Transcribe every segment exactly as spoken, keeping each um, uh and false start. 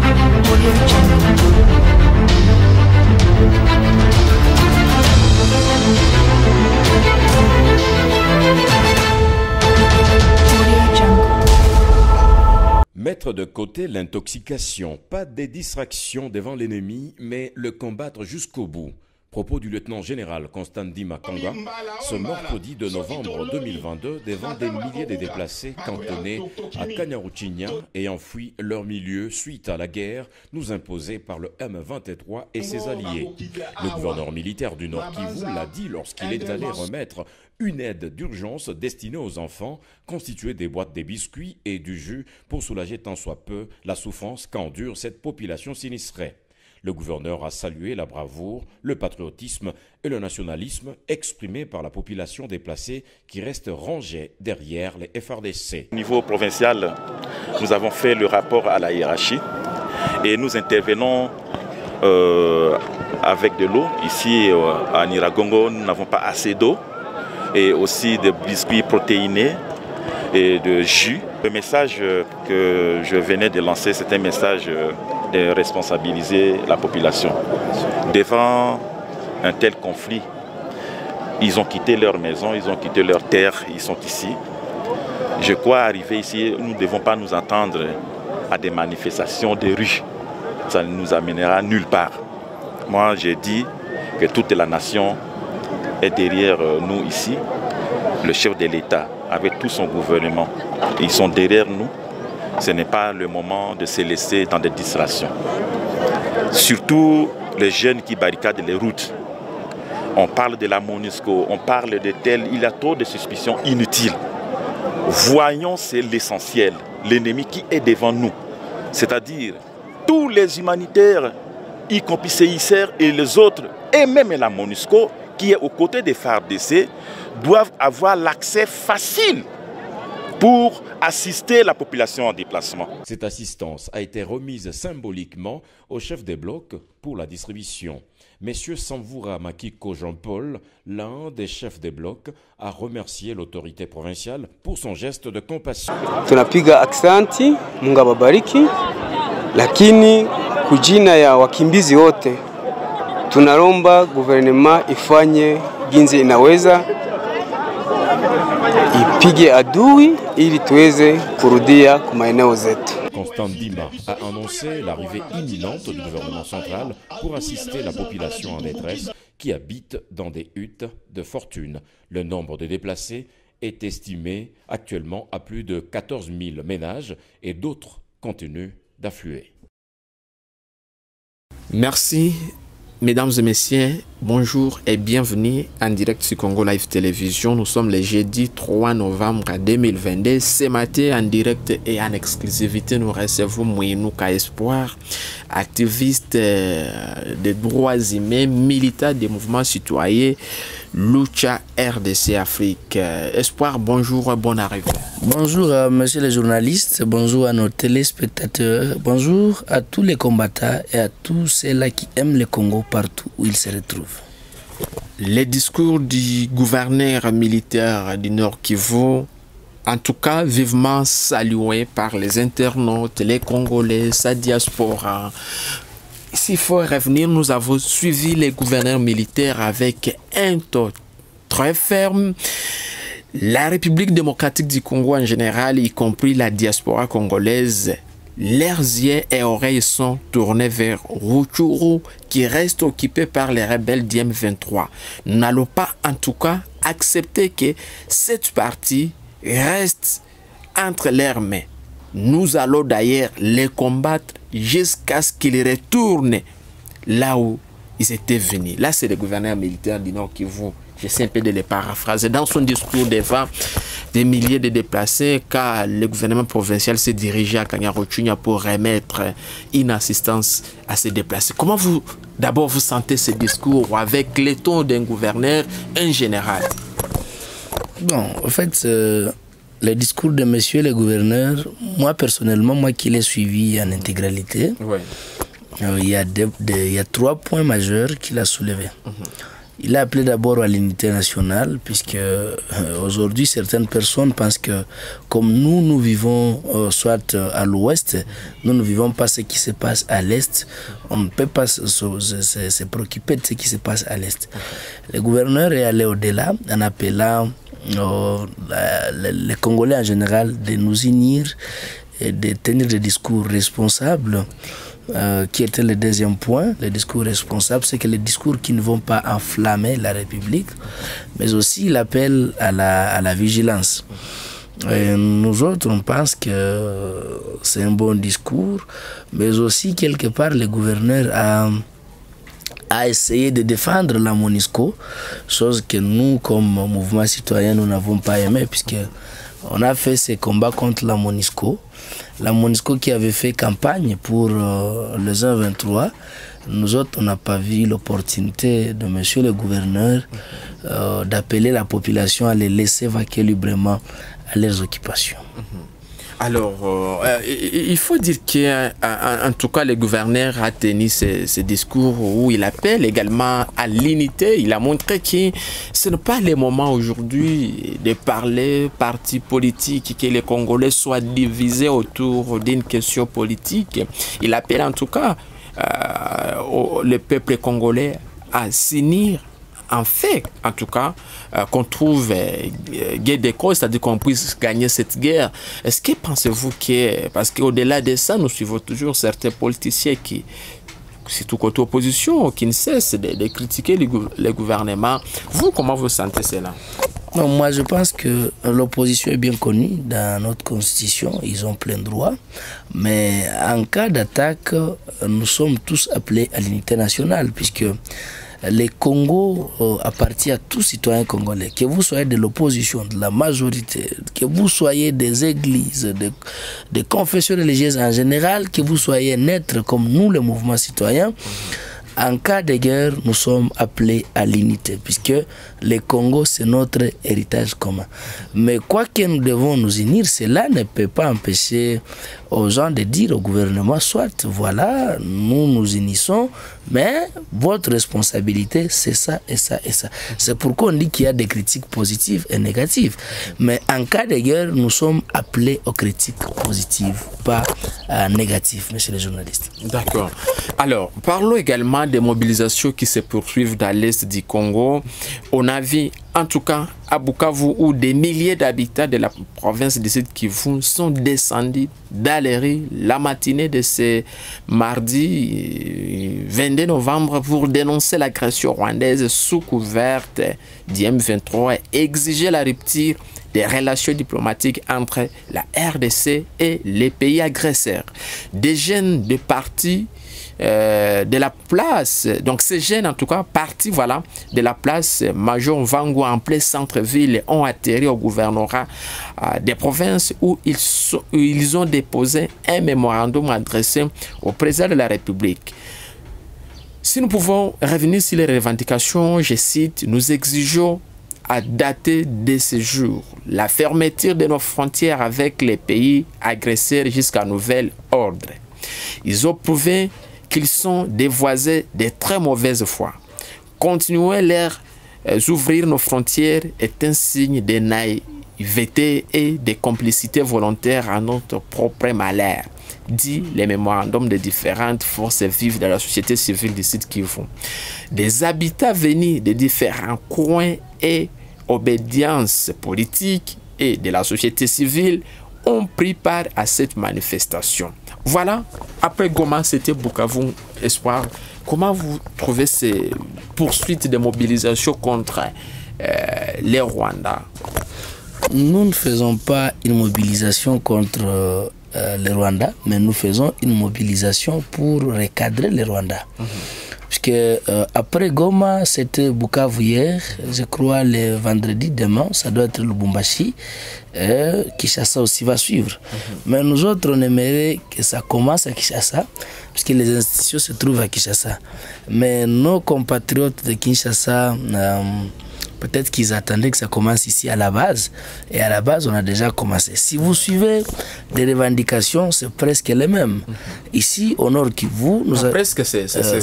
Mettre de côté l'intoxication, pas des distractions devant l'ennemi, mais le combattre jusqu'au bout. Propos du lieutenant-général Constant Ndima Kanga, ce mercredi de novembre deux mille vingt-deux, devant des milliers de déplacés cantonnés à Kanyaruchinya et enfouis leur milieu suite à la guerre nous imposée par le M vingt-trois et ses alliés. Le gouverneur militaire du Nord Kivu l'a dit lorsqu'il est allé remettre une aide d'urgence destinée aux enfants, constituée des boîtes de biscuits et du jus pour soulager tant soit peu la souffrance qu'endure cette population sinistrée. Le gouverneur a salué la bravoure, le patriotisme et le nationalisme exprimés par la population déplacée qui reste rangée derrière les F R D C. Au niveau provincial, nous avons fait le rapport à la hiérarchie et nous intervenons euh, avec de l'eau. Ici euh, à Niragongo, nous n'avons pas assez d'eau et aussi de biscuits protéinés et de jus. Le message que je venais de lancer, c'est un message de responsabiliser la population. Devant un tel conflit, ils ont quitté leur maison, ils ont quitté leur terre, ils sont ici. Je crois arriver ici, nous ne devons pas nous attendre à des manifestations de rue. Ça ne nous amènera nulle part. Moi, j'ai dit que toute la nation est derrière nous ici. Le chef de l'État, avec tout son gouvernement, ils sont derrière nous. Ce n'est pas le moment de se laisser dans des distractions. Surtout les jeunes qui barricadent les routes. On parle de la MONUSCO, on parle de tel, il y a trop de suspicions inutiles. Voyons, c'est l'essentiel, l'ennemi qui est devant nous. C'est-à-dire tous les humanitaires, y compris C I C R et les autres, et même la MONUSCO, qui est aux côtés des F A R D C, doivent avoir l'accès facile pour assister la population en déplacement. Cette assistance a été remise symboliquement au chef des blocs pour la distribution. Monsieur Samvura Makiko Jean-Paul, l'un des chefs des blocs, a remercié l'autorité provinciale pour son geste de compassion. Tunapiga aksanti, Mungu awabariki, lakini kujina ya wakimbizi wote tunalomba guvernema ifanye ginzi inaweza ipige adui ili tuweze kurudia kwa maeneo zetu. Constant Ndima a annoncé l'arrivée imminente du gouvernement central pour assister la population en détresse qui habite dans des huttes de fortune. Le nombre de déplacés est estimé actuellement à plus de quatorze mille ménages et d'autres continuent d'affluer. Merci. Mesdames et messieurs, bonjour et bienvenue en direct sur Congo Live Télévision. Nous sommes le jeudi trois novembre deux mille vingt-deux. Ce matin, en direct et en exclusivité, nous recevons Mouinouka Espoir, activiste des droits humains, militant des mouvements citoyens, Lucha R D C Afrique. Espoir, bonjour, bonne arrivée. Bonjour à monsieur les journalistes, bonjour à nos téléspectateurs, bonjour à tous les combattants et à tous ceux-là qui aiment le Congo partout où ils se retrouvent. Les discours du gouverneur militaire du Nord Kivu, en tout cas vivement salués par les internautes, les Congolais, sa diaspora. S'il faut revenir, nous avons suivi les gouverneurs militaires avec un ton très ferme. La République démocratique du Congo en général, y compris la diaspora congolaise, leurs yeux et oreilles sont tournés vers Rutshuru, qui reste occupé par les rebelles du M vingt-trois. Nous n'allons pas en tout cas accepter que cette partie reste entre leurs mains. Nous allons d'ailleurs les combattre jusqu'à ce qu'ils retournent là où ils étaient venus. Là, c'est le gouverneur militaire du Nord Kivu. J'essaie un peu de les paraphraser. Dans son discours devant des milliers de déplacés, car le gouvernement provincial s'est dirigé à Kanyaruchinya pour remettre une assistance à ces déplacés. Comment vous, d'abord, vous sentez ce discours avec le ton d'un gouverneur, un général? Bon, en fait, euh, le discours de monsieur le gouverneur, moi personnellement, moi qui l'ai suivi en intégralité, ouais. euh, il, y a de, de, il y a trois points majeurs qu'il a soulevés. Mm-hmm. Il a appelé d'abord à l'unité nationale, puisque euh, aujourd'hui certaines personnes pensent que comme nous, nous vivons euh, soit à l'ouest, nous ne vivons pas ce qui se passe à l'est, on ne peut pas se, se, se, se préoccuper de ce qui se passe à l'est. Le gouverneur est allé au-delà en appelant euh, la, les Congolais en général de nous unir et de tenir des discours responsables. Euh, qui était le deuxième point, le discours responsable, c'est que les discours qui ne vont pas enflammer la République, mais aussi l'appel à la, à la vigilance. Et nous autres, on pense que c'est un bon discours, mais aussi quelque part le gouverneur a, a essayé de défendre la MONUSCO, chose que nous, comme mouvement citoyen, nous n'avons pas aimé, puisque on a fait ces combats contre la MONUSCO. La MONUSCO qui avait fait campagne pour euh, le vingt vingt-trois, nous autres, on n'a pas vu l'opportunité de monsieur le gouverneur euh, d'appeler la population à les laisser vaquer librement à leurs occupations. Alors, euh, il faut dire qu'en tout cas, le gouverneur a tenu ce, ce discours où il appelle également à l'unité. Il a montré que ce n'est pas le moment aujourd'hui de parler parti politique, que les Congolais soient divisés autour d'une question politique. Il appelle en tout cas euh, au, le peuple congolais à s'unir. En fait, en tout cas, euh, qu'on trouve euh, guerre des causes, c'est-à-dire qu'on puisse gagner cette guerre. Est-ce que pensez-vous que, parce qu'au-delà de ça, nous suivons toujours certains politiciens qui, surtout côté opposition, qui ne cessent de, de critiquer le, le gouvernement. Vous, comment vous sentez cela? Non, moi, je pense que l'opposition est bien connue dans notre constitution. Ils ont plein droit. Mais en cas d'attaque, nous sommes tous appelés à l'unité nationale, puisque le Congo euh, appartient à tous citoyens congolais, que vous soyez de l'opposition, de la majorité, que vous soyez des églises, des de confessions religieuses en général, que vous soyez naître comme nous, le mouvement citoyen. En cas de guerre, nous sommes appelés à l'unité, puisque le Congo, c'est notre héritage commun. Mais quoi que nous devons nous unir, cela ne peut pas empêcher aux gens de dire au gouvernement, soit voilà, nous nous unissons, mais votre responsabilité, c'est ça et ça et ça. C'est pourquoi on dit qu'il y a des critiques positives et négatives. Mais en cas de guerre, nous sommes appelés aux critiques positives, pas euh, négatives, monsieur les journalistes. D'accord. Alors, parlons également des mobilisations qui se poursuivent dans l'est du Congo. On a vu, en tout cas, à Bukavu, où des milliers d'habitants de la province du Sud Kivu sont descendus dans les rues la matinée de ce mardi vingt-deux novembre pour dénoncer l'agression rwandaise sous couverte du M vingt-trois et exiger la rupture des relations diplomatiques entre la R D C et les pays agresseurs. Des jeunes de partis Euh, de la place, donc ces jeunes en tout cas partis voilà, de la place Major Vango en plein centre-ville ont atterri au gouvernorat euh, des provinces où ils, sont, où ils ont déposé un mémorandum adressé au président de la République. Si nous pouvons revenir sur les revendications, je cite, nous exigeons à dater de ce jour la fermeture de nos frontières avec les pays agresseurs jusqu'à nouvel ordre. Ils ont prouvé qu'ils sont des voisins de très mauvaise foi. Continuer leur euh, ouvrir nos frontières est un signe de naïveté et de complicité volontaire à notre propre malheur, dit le mémorandum de différentes forces vives de la société civile du Sud Kivu. Des habitants venus de différents coins et obédiences politiques et de la société civile ont pris part à cette manifestation. Voilà, après Goma, c'était Bukavu Espoir. Comment vous trouvez ces poursuites de mobilisation contre euh, les Rwandais? Nous ne faisons pas une mobilisation contre euh, les Rwandais, mais nous faisons une mobilisation pour recadrer les Rwandais. Mm-hmm. Parce que euh, après Goma, c'était Bukavu hier, je crois le vendredi demain, ça doit être Lubumbashi. Euh, Kinshasa aussi va suivre. Mm-hmm. Mais nous autres, on aimerait que ça commence à Kinshasa, puisque les institutions se trouvent à Kinshasa. Mais nos compatriotes de Kinshasa, euh, Peut-être qu'ils attendaient que ça commence ici à la base. Et à la base, on a déjà commencé. Si vous suivez des revendications, c'est presque les mêmes. Mm-hmm. Ici, au Nord Kivu, nous avons... Presque, c'est euh,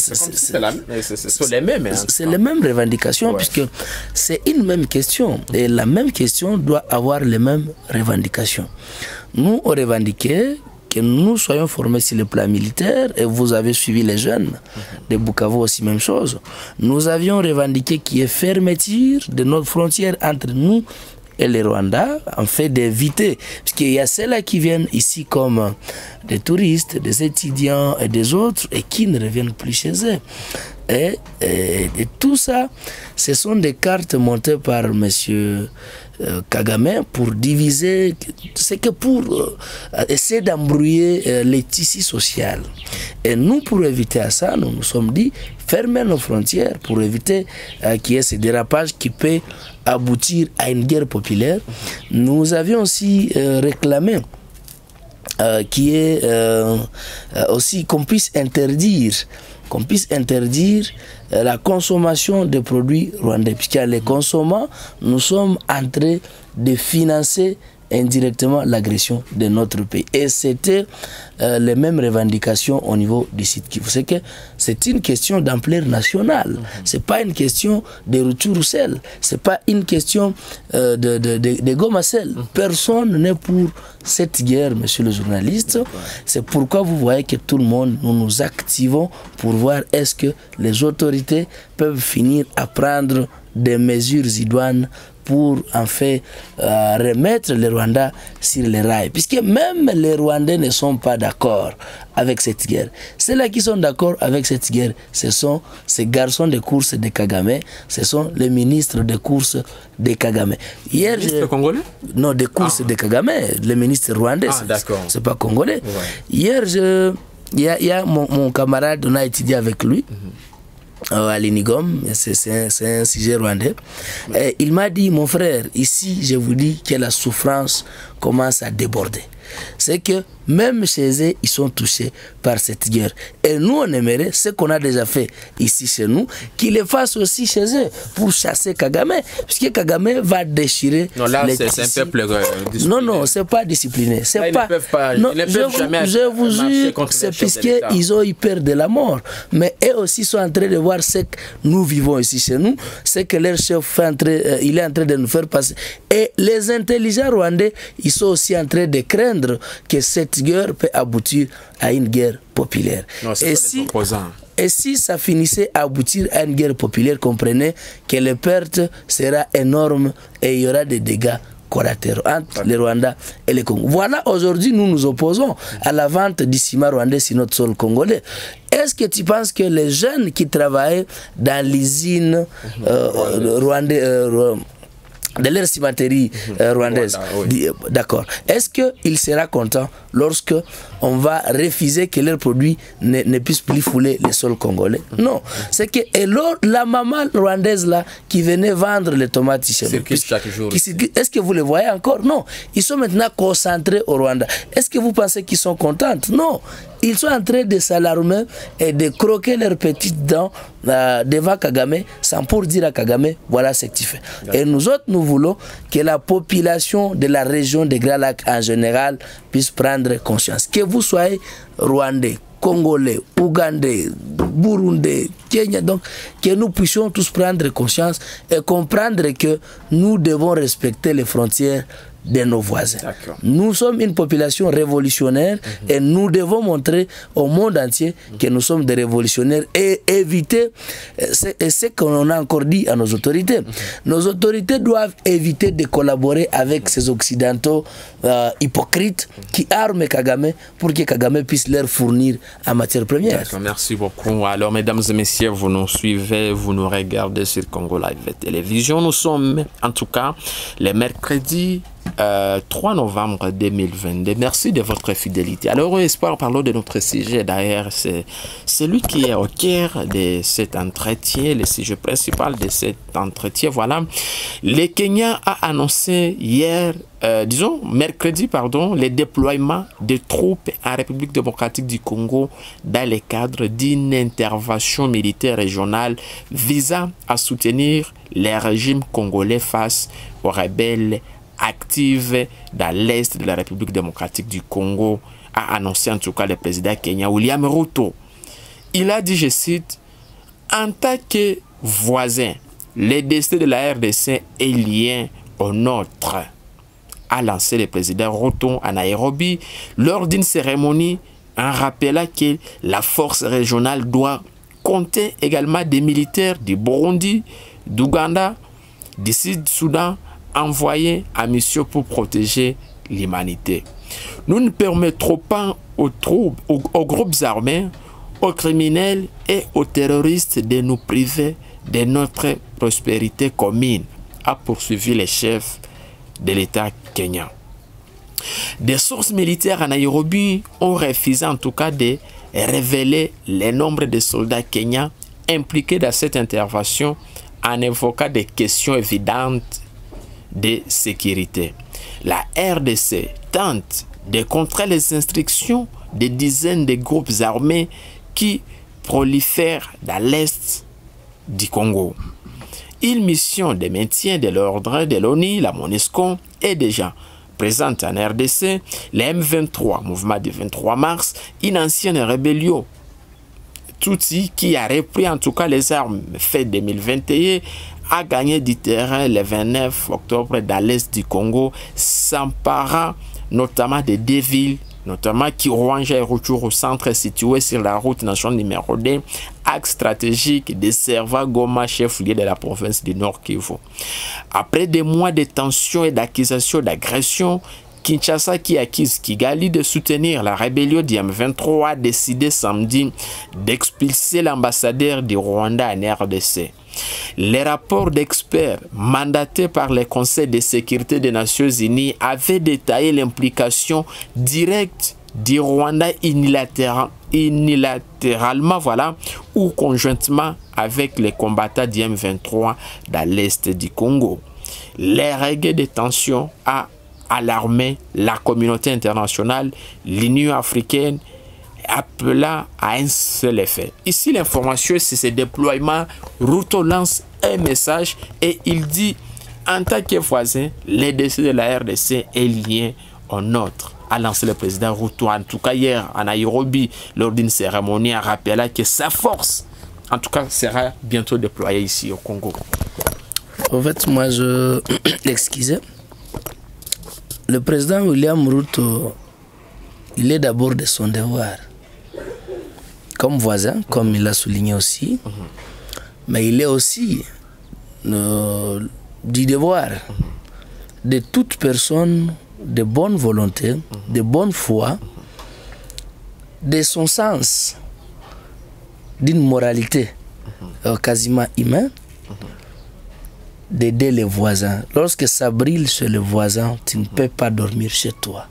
les mêmes. Hein, c'est les mêmes revendications, ouais. Puisque c'est une même question. Et la même question doit avoir les mêmes revendications. Nous, on revendiquait que nous soyons formés sur le plan militaire, et vous avez suivi les jeunes de Bukavu aussi, même chose. Nous avions revendiqué qu'il y ait fermeture de notre frontière entre nous et le Rwanda, en fait d'éviter, parce qu'il y a ceux-là qui viennent ici comme des touristes, des étudiants et des autres, et qui ne reviennent plus chez eux. Et, et, et tout ça, ce sont des cartes montées par monsieur Kagame pour diviser, c'est que pour euh, essayer d'embrouiller euh, les tissus sociaux. Et nous, pour éviter à ça, nous nous sommes dit fermer nos frontières pour éviter euh, qu'il y ait ces dérapages qui peuvent aboutir à une guerre populaire. Nous avions aussi euh, réclamé euh, qui est euh, aussi qu'on puisse interdire qu'on puisse interdire euh, la consommation de produits rwandais. Puisqu'il y a les consommants, nous sommes en train de financer indirectement l'agression de notre pays. Et c'était euh, les mêmes revendications au niveau du site Kivu. C'est que c'est une question d'ampleur nationale. Mm-hmm. C'est pas une question de Rutshuru-Roussel. C'est pas une question euh, de, de, de, de Goma-Sel. Mm-hmm. Personne n'est pour cette guerre, monsieur le journaliste. Mm-hmm. C'est pourquoi vous voyez que tout le monde, nous nous activons pour voir est-ce que les autorités peuvent finir à prendre des mesures idoines pour en fait euh, remettre les Rwandais sur les rails. Puisque même les Rwandais ne sont pas d'accord avec cette guerre. Ceux-là qui sont d'accord avec cette guerre, ce sont ces garçons de course de Kagame, ce sont les ministres de course de Kagame. Hier, les ministres congolais? Non, de course ah. de Kagame, les ministres rwandais, ah, c'est pas congolais. Ouais. Hier, il y a, y a mon, mon camarade, on a étudié avec lui. Mm-hmm. à l'Inigom, c'est un, un sujet rwandais. Et il m'a dit, mon frère, ici, je vous dis que la souffrance commence à déborder. C'est que même chez eux, ils sont touchés par cette guerre. Et nous, on aimerait ce qu'on a déjà fait ici chez nous, qu'ils le fassent aussi chez eux pour chasser Kagame. Puisque Kagame va déchirer. Non, là, c'est un peuple euh, discipliné. Non, non, c'est pas discipliné. Là, pas, ils ne peuvent pas. Non, ils ne je, peuvent jamais je vous jure, c'est puisqu'ils ont eu peur de la mort. Mais eux aussi sont en train de voir ce que nous vivons ici chez nous, ce que leur chef fait en train, euh, il est en train de nous faire passer. Et les intelligents rwandais, ils sont aussi en train de craindre que cette guerre peut aboutir à une guerre populaire. Non, et, si, et si ça finissait à aboutir à une guerre populaire, comprenez que les pertes seront énormes et il y aura des dégâts collatéraux entre les Rwandais et les Congolais. Voilà, aujourd'hui, nous nous opposons à la vente du ciment rwandais sur notre sol congolais. Est-ce que tu penses que les jeunes qui travaillent dans l'usine euh, rwandais, euh, de leur cimenterie euh, rwandaise, oui. D'accord. Est-ce qu'il sera content lorsque on va refuser que leurs produits ne, ne puissent plus fouler le sol congolais? Non. C'est que et la maman rwandaise là qui venait vendre les tomates chez nous, est-ce que vous les voyez encore? Non. Ils sont maintenant concentrés au Rwanda. Est-ce que vous pensez qu'ils sont contents? Non. Ils sont en train de s'alarmer et de croquer leurs petites dents euh, devant Kagame, sans pour dire à Kagame, voilà ce que tu fais. Et nous autres, nous voulons que la population de la région des Grands Lacs en général puisse prendre conscience. Que vous soyez Rwandais, Congolais, Ougandais, Burundais, Kenya, donc que nous puissions tous prendre conscience et comprendre que nous devons respecter les frontières de nos voisins. Nous sommes une population révolutionnaire mm-hmm. et nous devons montrer au monde entier mm-hmm. que nous sommes des révolutionnaires et éviter ce, ce qu'on a encore dit à nos autorités. Mm-hmm. Nos autorités doivent éviter de collaborer avec ces occidentaux euh, hypocrites mm-hmm. qui arment Kagame pour que Kagame puisse leur fournir en matière première. Merci beaucoup. Alors, mesdames et messieurs, vous nous suivez, vous nous regardez sur Congo Live Télévision. Nous sommes en tout cas les mercredis Euh, trois novembre deux mille vingt-deux. Merci de votre fidélité. Alors, Espoir, parlons de notre sujet. D'ailleurs, c'est celui qui est au cœur de cet entretien, le sujet principal de cet entretien. Voilà. Le Kenya a annoncé hier, euh, disons mercredi, pardon, le déploiement de troupes en République démocratique du Congo dans le cadre d'une intervention militaire régionale visant à soutenir les régimes congolais face aux rebelles actifs dans l'est de la République démocratique du Congo, a annoncé en tout cas le président kenyan William Ruto. Il a dit, je cite, « En tant que voisin, le destin de la R D C est lié au nôtre », a lancé le président Ruto à Nairobi lors d'une cérémonie en rappelant que la force régionale doit compter également des militaires du Burundi, d'Ouganda, du Sud-Soudan envoyés en mission pour protéger l'humanité. Nous ne permettrons pas aux troupes, aux, aux groupes armés, aux criminels et aux terroristes de nous priver de notre prospérité commune, a poursuivi le chef de l'État kenyan. Des sources militaires à Nairobi ont refusé en tout cas de révéler le nombre de soldats kenyans impliqués dans cette intervention en évoquant des questions évidentes de sécurité. La R D C tente de contrer les instructions de dizaines de groupes armés qui prolifèrent dans l'est du Congo. Une mission de maintien de l'ordre de l'ONU, la MONUSCO, est déjà présente en R D C. Le M vingt-trois, mouvement du vingt-trois mars, une ancienne rébellion Tutsi qui a repris en tout cas les armes fin deux mille vingt et un, a gagné du terrain le vingt-neuf octobre dans l'est du Congo, s'emparant notamment de deux villes, notamment Kiwanja et Rutshuru au centre situé sur la route nationale numéro deux, axe stratégique desservant Goma, chef-lieu de la province du Nord Kivu. Après des mois de tensions et d'accusations d'agression, Kinshasa, qui accuse Kigali de soutenir la rébellion du M vingt-trois, a décidé samedi d'expulser l'ambassadeur du Rwanda en R D C. Les rapports d'experts mandatés par le Conseil de sécurité des Nations Unies avaient détaillé l'implication directe du Rwanda unilatéral, unilatéralement voilà, ou conjointement avec les combattants du M vingt-trois dans l'est du Congo. Les règles de tension a alarmé la communauté internationale, l'Union africaine, appelant à un seul effet. Ici, l'information, c'est ce déploiement. Ruto lance un message et il dit, en tant que voisin, les décès de la R D C est lié au nôtre, a lancé le président Ruto, en tout cas hier à Nairobi, lors d'une cérémonie, en rappelant que sa force, en tout cas, sera bientôt déployée ici au Congo. En fait, moi, je l'excusais. Le président William Ruto, il est d'abord de son devoir, comme voisin, comme il l'a souligné aussi, mm-hmm. mais il est aussi euh, du devoir mm-hmm. de toute personne de bonne volonté, mm-hmm. de bonne foi, mm-hmm. de son sens, d'une moralité mm-hmm. euh, quasiment humaine, mm-hmm. d'aider les voisins. Lorsque ça brille chez le voisin, tu ne peux pas dormir chez toi.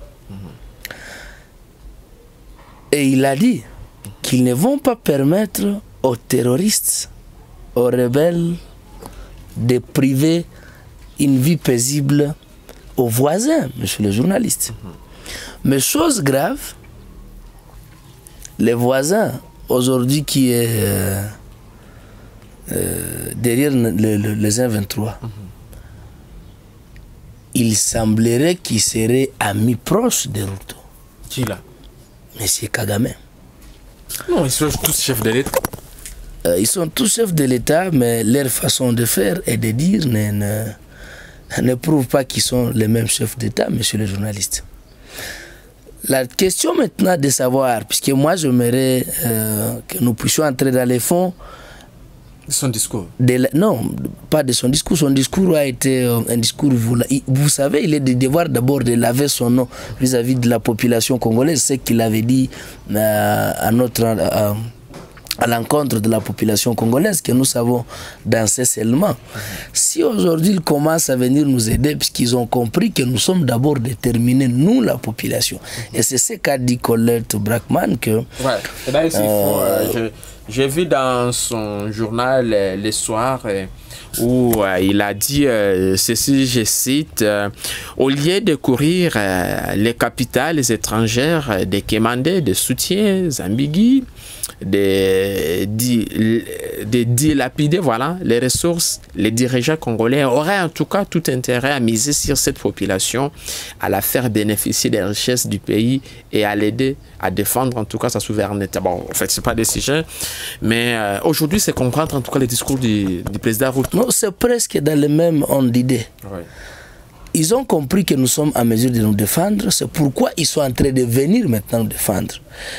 Et il a dit qu'ils ne vont pas permettre aux terroristes, aux rebelles, de priver une vie paisible aux voisins, monsieur le journaliste. Mais chose grave, les voisins, aujourd'hui qui est euh, euh, derrière le, le, les M vingt-trois, mm-hmm. il semblerait qu'ils seraient amis proches de Ruto. Qui là? Monsieur Kagame. Non, ils sont tous chefs de l'État. Euh, ils sont tous chefs de l'État, mais leur façon de faire et de dire ne, ne, ne prouve pas qu'ils sont les mêmes chefs d'État, monsieur le journaliste. La question maintenant de savoir, puisque moi j'aimerais euh, que nous puissions entrer dans les fonds. Son discours de la, non, pas de son discours. Son discours a été euh, un discours, vous, vous savez, il est de devoir d'abord de laver son nom vis-à-vis -vis de la population congolaise, ce qu'il avait dit euh, à notre... Euh, à l'encontre de la population congolaise, que nous savons danser seulement. Si aujourd'hui ils commencent à venir nous aider, puisqu'ils ont compris que nous sommes d'abord déterminés, nous, la population. Et c'est ce qu'a dit Colette Brackman que... Ouais. Et là, euh, j'ai vu dans son journal euh, le soir euh, où euh, il a dit euh, ceci, je cite, euh, au lieu de courir euh, les capitales étrangères, de commander des soutiens ambigus, de, de, de dilapider voilà, les ressources, les dirigeants congolais auraient en tout cas tout intérêt à miser sur cette population, à la faire bénéficier des richesses du pays et à l'aider à défendre en tout cas sa souveraineté. Bon, en fait, ce n'est pas des sujets, mais euh, aujourd'hui, c'est comprendre en tout cas le discours du, du président Ruto. Non, c'est presque dans le même ordre d'idée. Ouais. Ils ont compris que nous sommes en mesure de nous défendre, c'est pourquoi ils sont en train de venir maintenant nous défendre.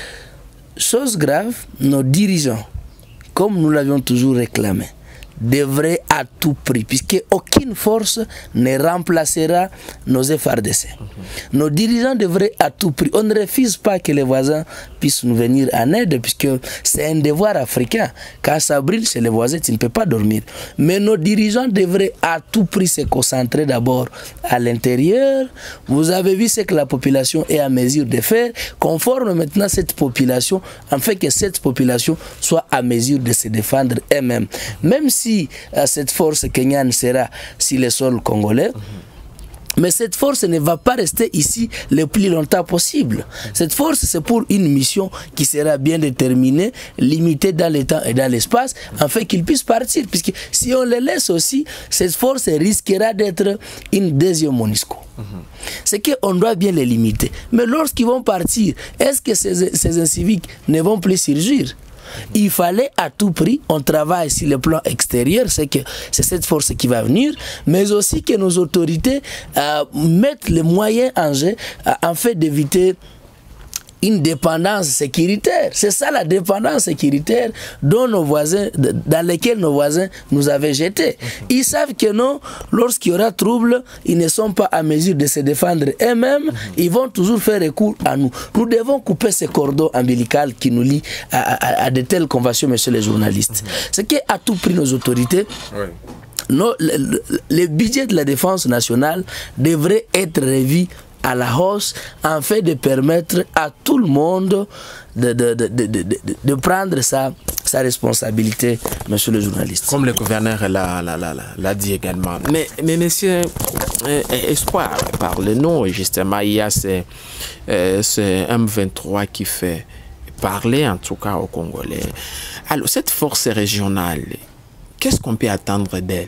Chose grave, nos dirigeants, comme nous l'avions toujours réclamé, devraient à tout prix, puisque aucune force ne remplacera nos F A R D C. Mm-hmm. Nos dirigeants devraient à tout prix. On ne refuse pas que les voisins puissent nous venir en aide, puisque c'est un devoir africain. Quand ça brille chez les voisins, tu ne peux pas dormir. Mais nos dirigeants devraient à tout prix se concentrer d'abord à l'intérieur. Vous avez vu ce que la population est à mesure de faire. Conforme maintenant cette population, afin que cette population soit à mesure de se défendre elle-même. Même si euh, cette force kenyane sera sur le sol congolais, mm-hmm. mais cette force ne va pas rester ici le plus longtemps possible. Cette force, c'est pour une mission qui sera bien déterminée, limitée dans le temps et dans l'espace, afin qu'ils puissent partir. Puisque si on les laisse aussi, cette force risquera d'être une deuxième MONUSCO. Mm-hmm. C'est qu'on doit bien les limiter. Mais lorsqu'ils vont partir, est-ce que ces, ces inciviques ne vont plus surgir? Il fallait à tout prix, on travaille sur le plan extérieur, c'est que c'est cette force qui va venir, mais aussi que nos autorités euh, mettent les moyens en jeu euh, en fait d'éviter une dépendance sécuritaire. C'est ça la dépendance sécuritaire dont nos voisins, dans lesquels nos voisins nous avaient jetés. Ils savent que non, lorsqu'il y aura trouble, ils ne sont pas à mesure de se défendre eux-mêmes, ils vont toujours faire recours à nous. Nous devons couper ce cordon ombilical qui nous lie à, à, à de telles conventions, messieurs les journalistes. C'est qu'à tout prix, nos autorités, oui. nos, le, le, le budget de la défense nationale devrait être revu à la hausse, en fait de permettre à tout le monde de, de, de, de, de, de prendre sa, sa responsabilité, monsieur le journaliste. Comme le gouverneur l'a dit également. Mais, mais monsieur euh, Espoir, parle-nous, justement, il y a ce, euh, ce M vingt-trois qui fait parler en tout cas aux Congolais. Alors, cette force régionale, qu'est-ce qu'on peut attendre d'elle?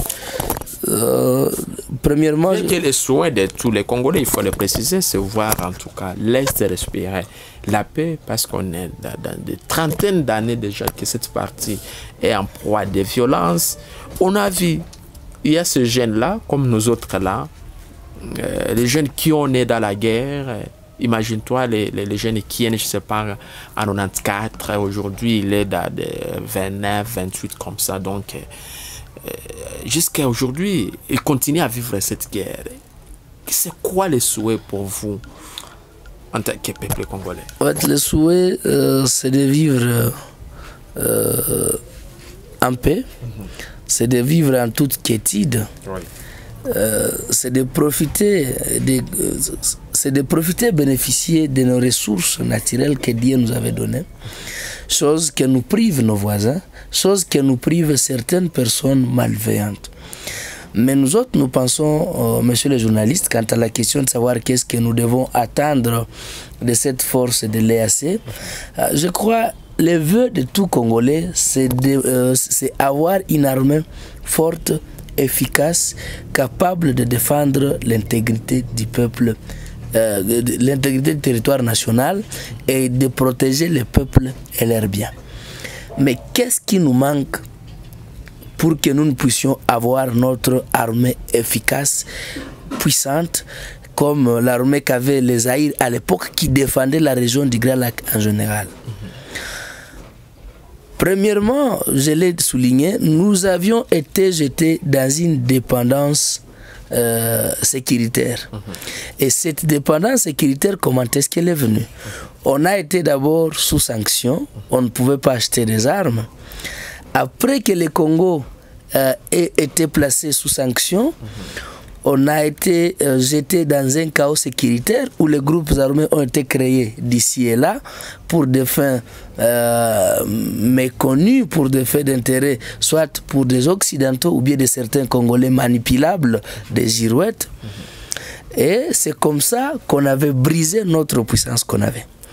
Euh, premièrement, je... le souhait de tous les Congolais, il faut le préciser, c'est voir en tout cas l'Est respirer la paix, parce qu'on est dans, dans des trentaines d'années déjà que cette partie est en proie de violences. On a vu, il y a ce jeune-là, comme nous autres là, euh, les jeunes qui ont né dans la guerre. Euh, Imagine-toi les, les, les jeunes qui est, je sais pas, en quatre-vingt-quatorze, aujourd'hui il est dans de vingt-neuf, vingt-huit comme ça, donc... Euh, jusqu'à aujourd'hui, il continue à vivre cette guerre. C'est quoi le souhait pour vous en tant que peuple congolais? En fait, le souhait, euh, c'est de vivre euh, en paix, mm-hmm. c'est de vivre en toute quiétude, oui. euh, c'est de profiter, de, c'est de profiter, bénéficier de nos ressources naturelles que Dieu nous avait données. Chose que nous prive nos voisins, chose que nous prive certaines personnes malveillantes. Mais nous autres, nous pensons, euh, monsieur le journaliste, quant à la question de savoir qu'est-ce que nous devons attendre de cette force de l'E A C, euh, je crois le vœu de tout Congolais, c'est euh, avoir une armée forte, efficace, capable de défendre l'intégrité du peuple, Euh, l'intégrité du territoire national et de protéger le peuple et leurs biens. Mais qu'est-ce qui nous manque pour que nous puissions avoir notre armée efficace, puissante, comme l'armée qu'avaient les Zaïre à l'époque qui défendait la région du Grand Lac en général? Premièrement, je l'ai souligné, nous avions été jetés dans une dépendance Euh, sécuritaire. Mm-hmm. Et cette dépendance sécuritaire, comment est-ce qu'elle est venue? Mm-hmm. On a été d'abord sous sanction, on ne pouvait pas acheter des armes. Après que le Congo euh, ait été placé sous sanction, mm-hmm. on a été euh, jeté dans un chaos sécuritaire où les groupes armés ont été créés d'ici et là pour des fins euh, méconnues, pour des fins d'intérêt, soit pour des Occidentaux ou bien de certains Congolais manipulables, des girouettes. Mm-hmm. Et c'est comme ça qu'on avait brisé notre puissance qu'on avait.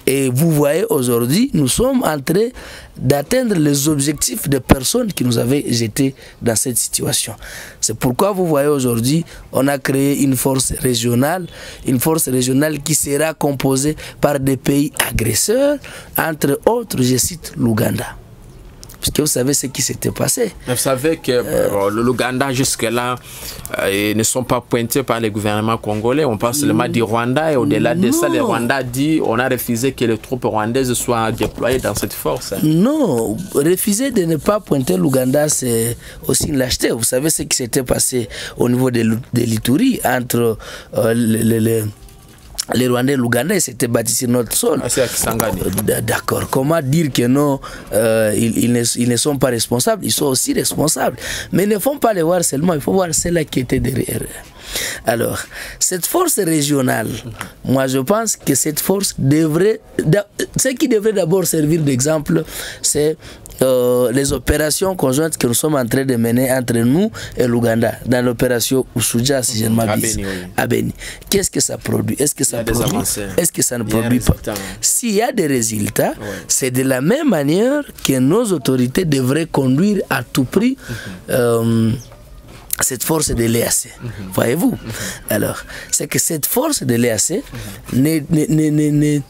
Et vous voyez aujourd'hui, nous sommes en train d'atteindre les objectifs des personnes qui nous avaient jetés dans cette situation. C'est pourquoi vous voyez aujourd'hui, on a créé une force régionale, une force régionale qui sera composée par des pays agresseurs, entre autres, je cite l'Ouganda. Parce que vous savez ce qui s'était passé. Vous savez que euh, l'Ouganda jusque-là euh, ne sont pas pointés par les gouvernements congolais. On parle seulement du Rwanda et au-delà de ça, le Rwanda dit on a refusé que les troupes rwandaises soient déployées dans cette force. Non, refuser de ne pas pointer l'Ouganda, c'est aussi une lâcheté. Vous savez ce qui s'était passé au niveau de, de l'Ituri entre euh, les... les les Rwandais et l'Ougandais s'étaient bâtis sur notre sol. Ah, d'accord. Comment dire que non, euh, ils, ils, ne, ils ne sont pas responsables? Ils sont aussi responsables. Mais ils ne font pas les voir seulement, il faut voir celle-là qui était derrière. Alors, cette force régionale, moi je pense que cette force devrait... Ce qui devrait d'abord servir d'exemple, c'est Euh, les opérations conjointes que nous sommes en train de mener entre nous et l'Ouganda, dans l'opération Usuja, si je ne m'abuse, à Beni. Qu'est-ce que ça produit? Est-ce que ça produit? Est-ce que ça ne produit pas? S'il y a des résultats, ouais. C'est de la même manière que nos autorités devraient conduire à tout prix mm-hmm. euh, cette force de l'E A C. Mm-hmm. Voyez-vous? Mm-hmm. Alors, c'est que cette force de l'E A C mm-hmm. n'est... n'est, n'est, n'est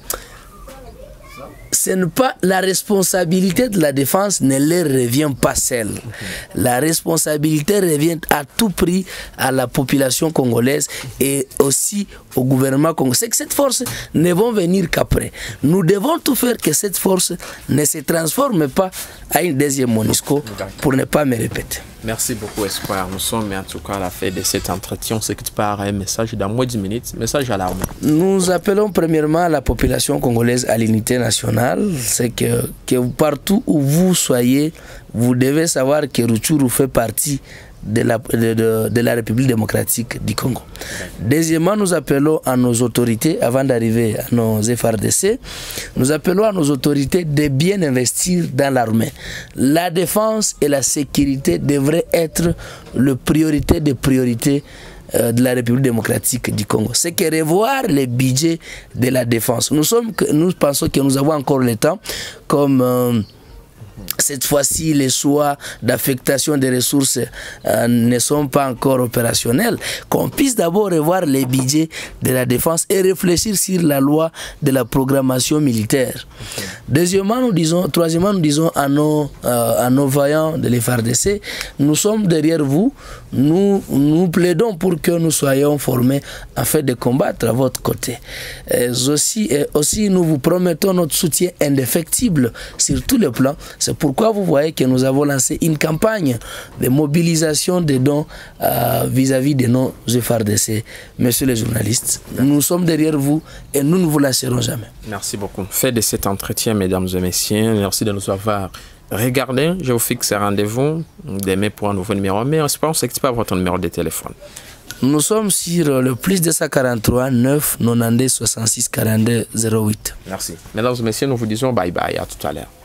ce n'est pas la responsabilité de la défense ne leur revient pas seule. La responsabilité revient à tout prix à la population congolaise et aussi au gouvernement congolais. C'est que cette force ne vont venir qu'après. Nous devons tout faire que cette force ne se transforme pas à une deuxième MONUSCO pour ne pas me répéter. Merci beaucoup, Espoir. Nous sommes en tout cas à la fin de cet entretien. On s'écoute par un message dans moins de dix minutes. Message à l'armée. Nous appelons premièrement la population congolaise à l'unité nationale. C'est que, que partout où vous soyez, vous devez savoir que Rutshuru fait partie de la, de, de, de la République démocratique du Congo. Deuxièmement, nous appelons à nos autorités, avant d'arriver à nos F R D C, nous appelons à nos autorités de bien investir dans l'armée. La défense et la sécurité devraient être la priorité des priorités euh, de la République démocratique du Congo. C'est que revoir les budgets de la défense. Nous, sommes, nous pensons que nous avons encore le temps, comme... Euh, cette fois-ci, les choix d'affectation des ressources euh, ne sont pas encore opérationnels, qu'on puisse d'abord revoir les budgets de la défense et réfléchir sur la loi de la programmation militaire. Okay. Deuxièmement, nous disons, troisièmement, nous disons à nos, euh, à nos vaillants de l'F R D C, nous sommes derrière vous, nous, nous plaidons pour que nous soyons formés afin de combattre à votre côté. Et aussi, et aussi, nous vous promettons notre soutien indéfectible sur tous les plans. C'est pourquoi vous voyez que nous avons lancé une campagne de mobilisation de dons euh, vis-à-vis de nos F R D C. Messieurs les journalistes, nous sommes derrière vous et nous ne vous lâcherons jamais. Merci beaucoup. Fait de cet entretien, mesdames et messieurs, merci de nous avoir regardés. Je vous fixe un rendez-vous demain pour un nouveau numéro, mais on ne s'explique pas votre numéro de téléphone. Nous sommes sur le plus deux cent quarante-trois neuf quatre-vingt-dix soixante-six quarante-deux zéro huit. Merci. Mesdames et messieurs, nous vous disons bye bye, à tout à l'heure.